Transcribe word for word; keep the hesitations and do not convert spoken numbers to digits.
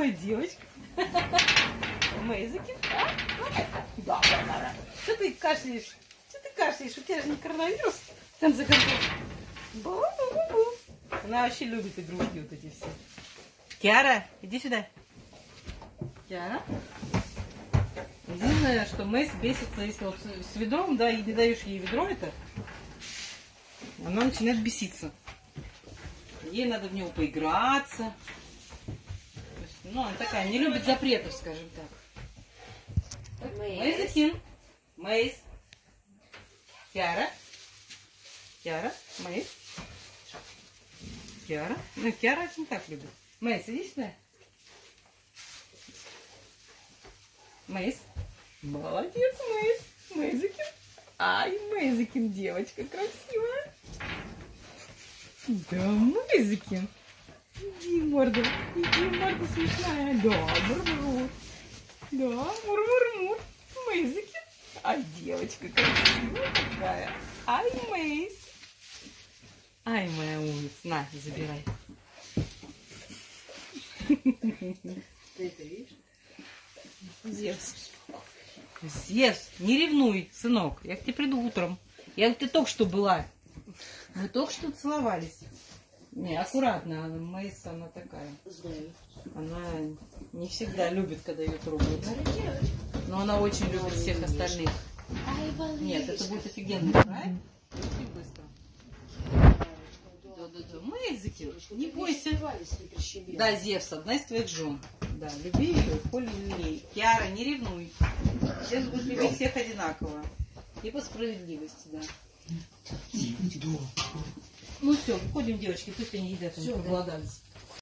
моя девочка. Мэйзекин. Да, да, да. Что ты кашляешь? Что ты кашляешь? У тебя же не коронавирус? Там за концом. Бу-бу-бу-бу. Она вообще любит игрушки вот эти все. Киара, иди сюда. Киара. Единственное, что Мэйс бесится, если вот с ведром, да, и не даешь ей ведро это, она начинает беситься. Ей надо в него поиграться. То есть, ну, она такая, не любит запретов, скажем так. Мэйзекин. Мэйс. Киара. Киара. Мэйс. Киара. Ну, Киара очень так любит. Мэйс, иди сюда. Мэйс. Молодец, Мэйс. Мэйзекин. Ай, Мэйзекин, девочка красивая. Да, Мэйзекин. Иди, морда. Иди, морда смешная. Да, мур-мур. Да, мур-мур-мур. Мэйзекин. Ай, девочка красивая такая. Ай, Мэйс. Ай, моя умница. На, забирай. Ты это видишь? Зевс. Зевс, не ревнуй, сынок. Я к тебе приду утром. Я к тебе только что была. Мы только что целовались. Не, аккуратно. Мэйс, она такая. Она не всегда любит, когда ее трогают. Но она очень любит всех остальных. Нет, это будет офигенный проект. Очень быстро. Да-да-да. Мэйзекин, не бойся. Да, Зевс, одна из твоих жен. Да, люби ее, Коля лелей. Киара, не ревнуй. Зевс будет любить всех одинаково. И по справедливости, да. Ну все, входим, девочки, пусть они едят, они проголодались.